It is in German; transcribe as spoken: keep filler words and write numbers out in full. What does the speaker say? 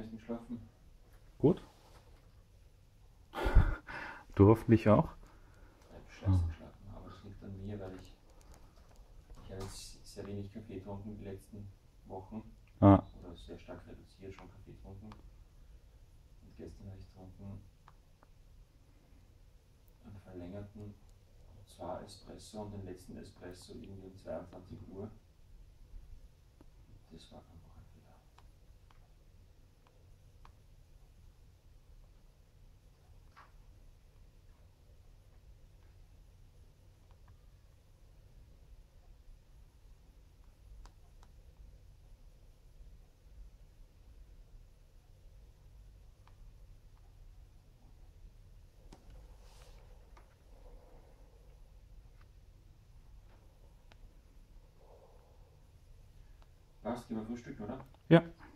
erst nicht schlafen. Gut. Du hoffentlich auch? Ich habe scheiße geschlafen, aber das liegt an mir, weil ich, ich habe jetzt sehr wenig Kaffee getrunken die letzten Wochen. Ah, Oder sehr stark reduziert schon Kaffee getrunken. Und gestern habe ich getrunken einen verlängerten, zwei Espresso und den letzten Espresso irgendwie um zweiundzwanzig Uhr. Das war einfach ein Fehler. Passt, gehen wir frühstücken, oder? ja.